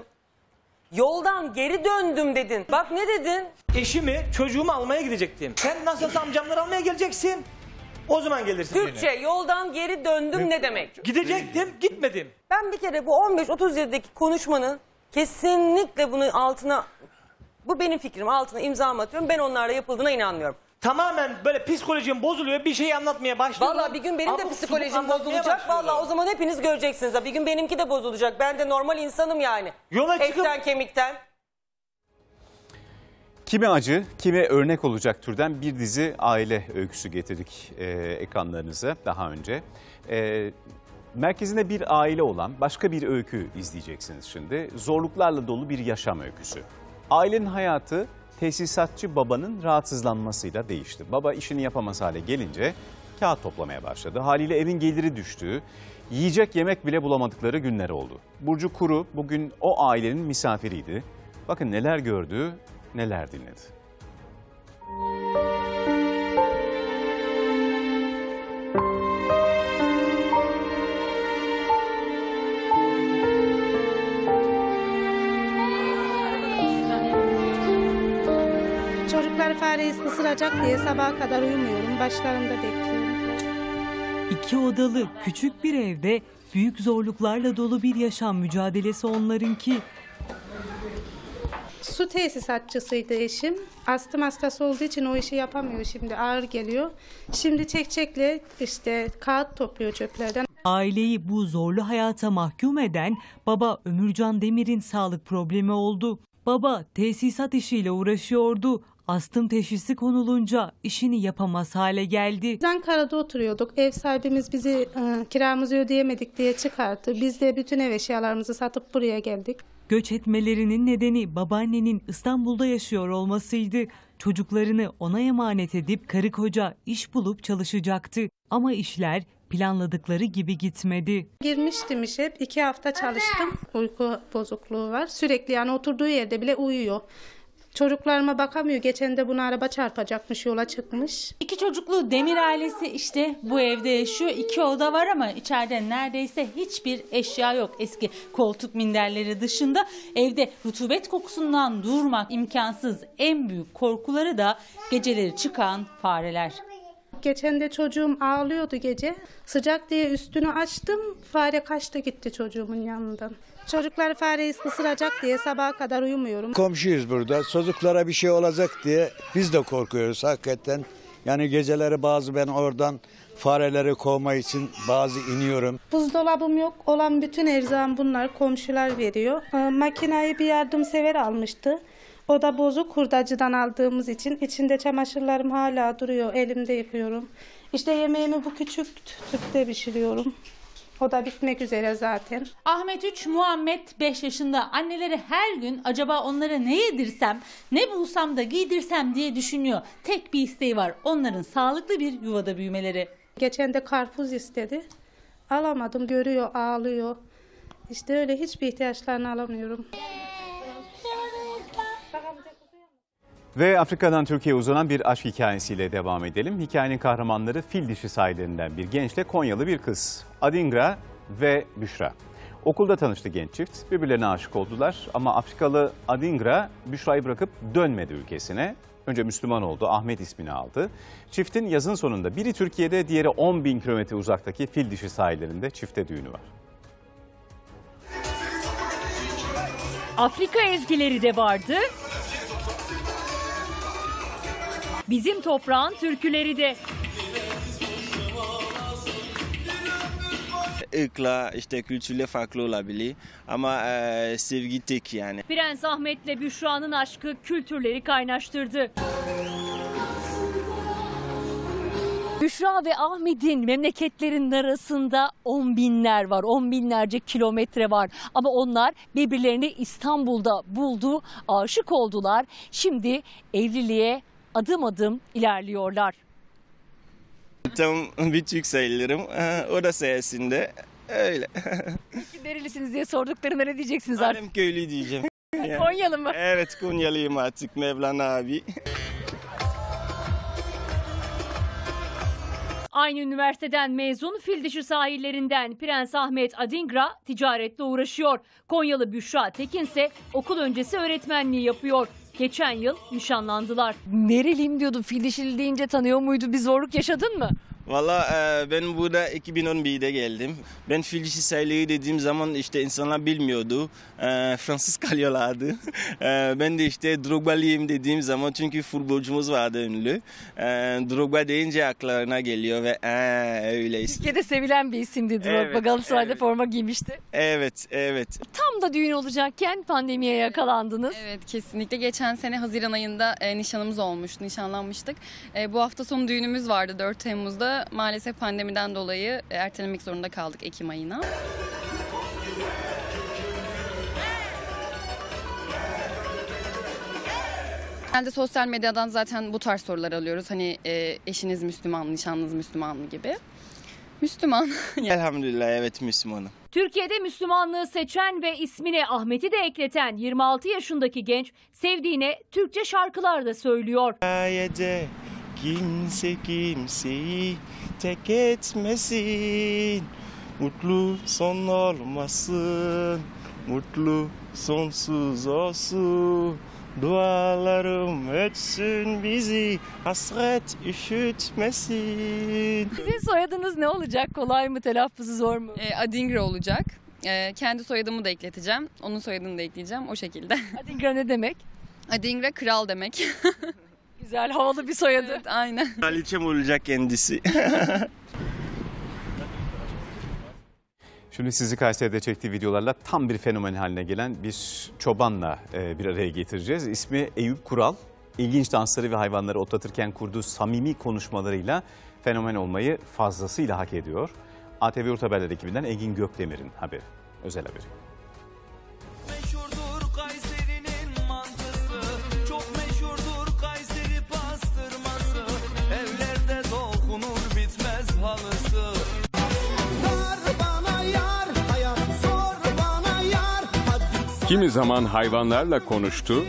Yoldan geri döndüm dedin. Bak ne dedin? Eşimi, çocuğumu almaya gidecektim. Sen nasıl amcamları almaya geleceksin? O zaman gelirsin. Türkçe yoldan geri döndüm ne demek? Gidecektim, gitmedim. Ben bir kere bu 15-37'deki konuşmanın kesinlikle bunun altına, bu benim fikrim, altına imza atıyorum. Ben onlarla yapıldığına inanmıyorum. Tamamen böyle psikolojim bozuluyor, bir şey anlatmaya başlıyorum. Vallahi bir gün benim de psikolojim bozulacak. Vallahi o zaman hepiniz göreceksiniz. Bir gün benimki de bozulacak. Ben de normal insanım yani. Yola çıkıp... Etten kemikten. Kime acı, kime örnek olacak türden bir dizi aile öyküsü getirdik ekranlarınıza daha önce. Merkezinde bir aile olan başka bir öykü izleyeceksiniz şimdi. Zorluklarla dolu bir yaşam öyküsü. Ailenin hayatı tesisatçı babanın rahatsızlanmasıyla değişti. Baba işini yapamaz hale gelince kağıt toplamaya başladı. Haliyle evin geliri düştü. Yiyecek yemek bile bulamadıkları günler oldu. Burcu Kuru bugün o ailenin misafiriydi. Bakın neler gördü, neler dinledi. Çocuklar fareyi ısıracak diye sabaha kadar uyumuyorum. Başlarında bekliyorum. 2 odalı küçük bir evde büyük zorluklarla dolu bir yaşam mücadelesi onlarınki. Su tesisatçısıydı eşim. Astım hastası olduğu için o işi yapamıyor şimdi. Ağır geliyor. Şimdi çekçekle işte kağıt topluyor çöplerden. Aileyi bu zorlu hayata mahkum eden baba Ömürcan Demir'in sağlık problemi oldu. Baba tesisat işiyle uğraşıyordu. Astım teşhisi konulunca işini yapamaz hale geldi. Biz Ankara'da oturuyorduk. Ev sahibimiz bizi kiramızı ödeyemedik diye çıkarttı. Biz de bütün ev eşyalarımızı satıp buraya geldik. Göç etmelerinin nedeni babaannenin İstanbul'da yaşıyor olmasıydı. Çocuklarını ona emanet edip karı koca iş bulup çalışacaktı. Ama işler planladıkları gibi gitmedi. Girmiştim işe. 2 hafta çalıştım. Uyku bozukluğu var. Sürekli yani oturduğu yerde bile uyuyor. Çocuklarıma bakamıyor. Geçen de bunu araba çarpacakmış, yola çıkmış. 2 çocuklu Demir ailesi işte bu evde yaşıyor. 2 oda var ama içeride neredeyse hiçbir eşya yok. Eski koltuk minderleri dışında evde rutubet kokusundan durmak imkansız. En büyük korkuları da geceleri çıkan fareler. Geçen de çocuğum ağlıyordu gece. Sıcak diye üstünü açtım. Fare kaçtı gitti çocuğumun yanından. Çocuklar fareyi ısıracak diye sabaha kadar uyumuyorum. Komşuyuz burada. Çocuklara bir şey olacak diye biz de korkuyoruz hakikaten. Yani geceleri ben oradan fareleri kovma için bazı iniyorum. Buzdolabım yok. Olan bütün erzağım bunlar. Komşular veriyor. Makinayı bir yardımsever almıştı. O da bozuk, hurdacıdan aldığımız için. İçinde çamaşırlarım hala duruyor. Elimde yıkıyorum. İşte yemeğimi bu küçük tüpte pişiriyorum. O da bitmek üzere zaten. Ahmet 3, Muhammed 5 yaşında. Anneleri her gün acaba onlara ne yedirsem, ne bulsam da giydirsem diye düşünüyor. Tek bir isteği var, onların sağlıklı bir yuvada büyümeleri. Geçen de karpuz istedi. Alamadım, görüyor, ağlıyor. İşte öyle hiçbir ihtiyaçlarını alamıyorum. Ve Afrika'dan Türkiye'ye uzanan bir aşk hikayesiyle devam edelim. Hikayenin kahramanları fil dişi sahillerinden bir gençle Konyalı bir kız. Adingra ve Büşra. Okulda tanıştı genç çift. Birbirlerine aşık oldular ama Afrikalı Adingra Büşra'yı bırakıp dönmedi ülkesine. Önce Müslüman oldu, Ahmet ismini aldı. Çiftin yazın sonunda biri Türkiye'de, diğeri 10.000 kilometre uzaktaki fil dişi sahillerinde çifte düğünü var. Afrika ezgileri de vardı. Bizim toprağın türküleri de. Irkla işte kültürle farklı olabilir ama sevgi tek yani. Prens Ahmet'le Büşra'nın aşkı kültürleri kaynaştırdı. Büşra ve Ahmet'in memleketlerinin arasında 10.000'ler var, 10.000'lerce kilometre var. Ama onlar birbirlerini İstanbul'da buldu, aşık oldular. Şimdi evliliğe adım adım ilerliyorlar. Tam bir Türk sayılırım. O da sayesinde öyle. Peki nerelisiniz diye sorduklarında ne diyeceksiniz artık? Alem köylü diyeceğim. Konyalı mı? Evet, Konyalıyım artık, Mevlana abi. Aynı üniversiteden mezun fil dişi sahillerinden Prens Ahmet Adingra ticaretle uğraşıyor. Konyalı Büşra Tekin ise okul öncesi öğretmenliği yapıyor. Geçen yıl nişanlandılar. Nereliyim diyordu, fil dişili deyince tanıyor muydu? Bir zorluk yaşadın mı? Valla ben burada 2011'de geldim. Ben fil dişi sahilleri dediğim zaman işte insanlar bilmiyordu. Fransız kalıyorlardı. Ben de işte Drogba'lıyım dediğim zaman çünkü futbolcumuz vardı ünlü. Drogba deyince aklarına geliyor ve öyle. Türkiye'de sevilen bir isimdi Drogba. Evet, Galatasaray'da evet. forma giymişti. Evet, evet. Tam da düğün olacakken pandemiye yakalandınız. Evet, kesinlikle. Geçen sene Haziran ayında nişanımız olmuştu, nişanlanmıştık. Bu hafta sonu düğünümüz vardı 4 Temmuz'da. Maalesef pandemiden dolayı ertelemek zorunda kaldık Ekim ayına. Genelde sosyal medyadan zaten bu tarz sorular alıyoruz. Hani eşiniz Müslüman, nişanlınız Müslüman mı gibi. Müslüman. Elhamdülillah evet Müslümanım. Türkiye'de Müslümanlığı seçen ve ismine Ahmet'i de ekleten 26 yaşındaki genç sevdiğine Türkçe şarkılar da söylüyor. Ayede kimse kimseyi tek etmesin. Mutlu son olmasın. Mutlu sonsuz olsun. Dualarım ötsün bizi, hasret üşütmesin. Sizin soyadınız ne olacak? Kolay mı? Telaffuzu zor mu? Adingra olacak. Kendi soyadımı da ekleteceğim. Onun soyadını da ekleyeceğim o şekilde. Adingra ne demek? Adingra kral demek. Güzel, havalı bir soyadı. Evet, aynen. Kraliçem olacak kendisi. Şimdi sizi Kayseri'de çektiği videolarla tam bir fenomen haline gelen bir çobanla bir araya getireceğiz. İsmi Eyüp Kural. İlginç dansları ve hayvanları otlatırken kurduğu samimi konuşmalarıyla fenomen olmayı fazlasıyla hak ediyor. ATV Yurt Haberler ekibinden Engin Gökdemir'in haberi, özel haberi. Meşhurdur Kayseri'nin mantısı, çok meşhurdur Kayseri pastırması. Evlerde dokunur bitmez halısı. Kimi zaman hayvanlarla konuştu,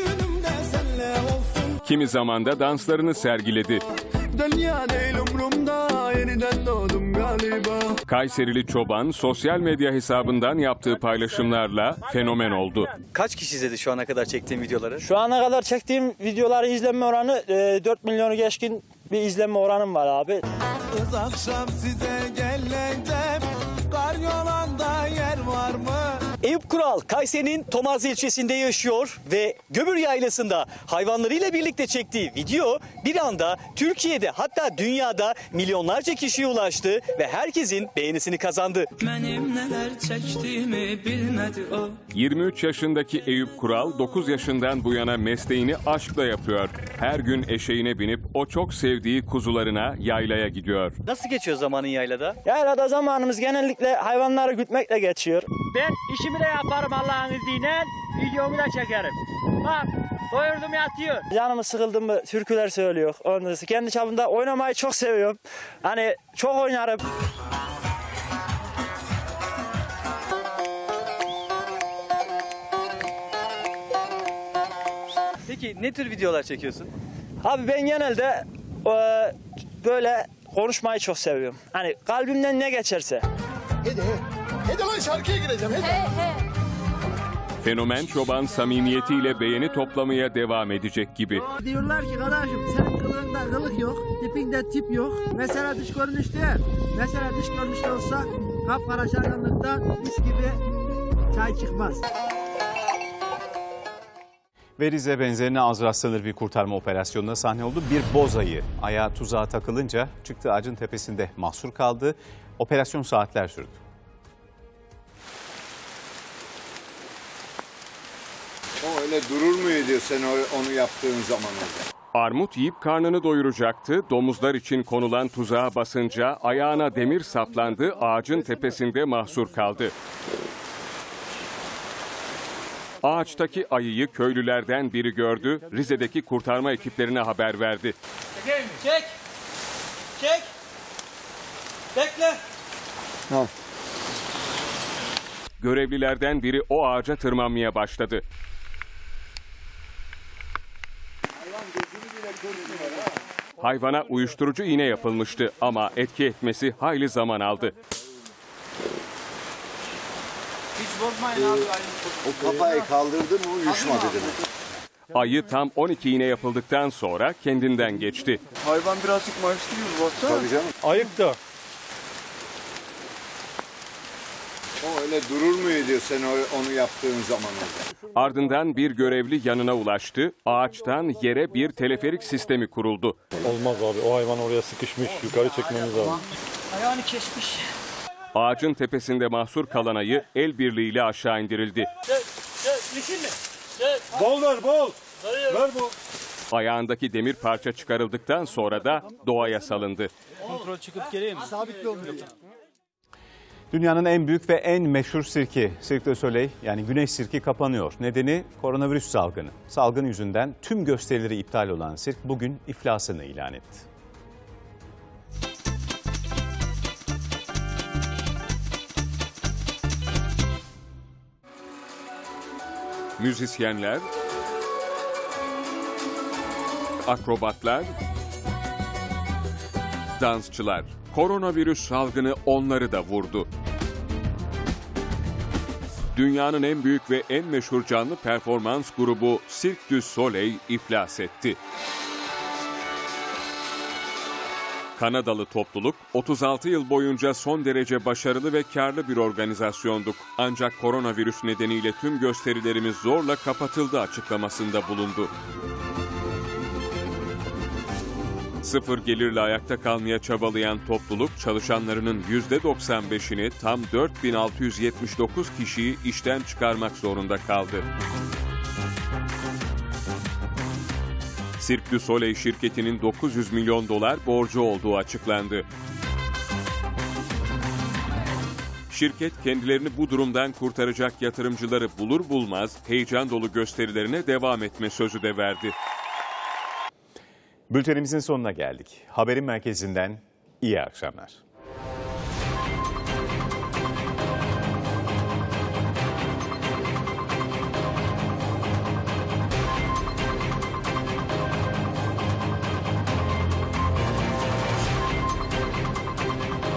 kimi zaman da danslarını sergiledi. Dünya değil umrumda, yeniden doğdum galiba. Kayserili çoban sosyal medya hesabından yaptığı paylaşımlarla fenomen oldu. Kaç kişi izledi şu ana kadar çektiğim videoları? Şu ana kadar çektiğim videoları izlenme oranı 4 milyonu geçkin bir izlenme oranım var abi. Kız akşam size geleceğim, kar yolanda yer var mı? Eyüp Kural Kayseri'nin Tomarz ilçesinde yaşıyor ve Göbür Yaylası'nda hayvanlarıyla birlikte çektiği video bir anda Türkiye'de hatta dünyada milyonlarca kişiye ulaştı ve herkesin beğenisini kazandı. Benim neler çektiğimi bilmedi o. 23 yaşındaki Eyüp Kural 9 yaşından bu yana mesleğini aşkla yapıyor. Her gün eşeğine binip o çok sevdiği kuzularına yaylaya gidiyor. Nasıl geçiyor zamanın yaylada? Yaylada zamanımız genellikle hayvanları gütmekle geçiyor. Ben işimi de yaparım Allah'ın izniyle, videomu da çekerim. Bak, doyurdum yatıyor. Canımı sıkıldım mı türküler söylüyor. Ondan sonra kendi çapımda oynamayı çok seviyorum. Hani çok oynarım. Peki ne tür videolar çekiyorsun? Abi ben genelde böyle konuşmayı çok seviyorum. Hani kalbimden ne geçerse. Hadi lan şarkıya gireceğim. Fenomen çoban samimiyetiyle beğeni toplamaya devam edecek gibi. Diyorlar ki kardeşim senin kılığında kılık yok, tipinde tip yok. Mesela dış görünüş değil. Mesela dış görünüşte olsa kapkara şarkınlıktan mis gibi çay çıkmaz. Ve Rize benzerine az rastlanır bir kurtarma operasyonuna sahne oldu. Bir boz ayı ayağı tuzağa takılınca çıktığı ağacın tepesinde mahsur kaldı. Operasyon saatler sürdü. O öyle durur muydu sen onu yaptığın zaman orada? Armut yiyip karnını doyuracaktı. Domuzlar için konulan tuzağa basınca ayağına demir saplandı, ağacın tepesinde mahsur kaldı. Ağaçtaki ayıyı köylülerden biri gördü, Rize'deki kurtarma ekiplerine haber verdi. Çek. Çek. Bekle. Ha. Görevlilerden biri o ağaca tırmanmaya başladı. Hayvana uyuşturucu iğne yapılmıştı ama etki etmesi hayli zaman aldı. Hiç bozmayın abi. O kafayı kaldırdı mı uyuşmadı demek. Ayı tam 12 iğne yapıldıktan sonra kendinden geçti. Hayvan birazcık maaşlıyor baksana. Tabii canım. Ayıktı. O öyle durur muydu sen onu yaptığın zaman orada? Ardından bir görevli yanına ulaştı. Ağaçtan yere bir teleferik sistemi kuruldu. Olmaz abi, o hayvan oraya sıkışmış, yukarı çekmemiz lazım. Ayağını kesmiş. Ağacın tepesinde mahsur kalan ayı el birliğiyle aşağı indirildi. Düşün mü? Bol ver, bol. Ver bol. Ayağındaki demir parça çıkarıldıktan sonra da doğaya salındı. Kontrol çıkıp geleyim mi? Sabitli olmuyor. Dünyanın en büyük ve en meşhur sirki Cirque du Soleil yani Güneş Sirki kapanıyor. Nedeni koronavirüs salgını. Salgın yüzünden tüm gösterileri iptal olan sirk bugün iflasını ilan etti. Müzisyenler, akrobatlar, dansçılar. Koronavirüs salgını onları da vurdu. Dünyanın en büyük ve en meşhur canlı performans grubu Cirque du Soleil iflas etti. Kanadalı topluluk 36 yıl boyunca son derece başarılı ve karlı bir organizasyonduk. Ancak koronavirüs nedeniyle tüm gösterilerimiz zorla kapatıldı açıklamasında bulundu. Sıfır gelirle ayakta kalmaya çabalayan topluluk çalışanlarının %95'ini tam 4679 kişiyi işten çıkarmak zorunda kaldı. Cirque du Soleil şirketinin 900 milyon dolar borcu olduğu açıklandı. Şirket kendilerini bu durumdan kurtaracak yatırımcıları bulur bulmaz heyecan dolu gösterilerine devam etme sözü de verdi. Bültenimizin sonuna geldik. Haberin merkezinden iyi akşamlar.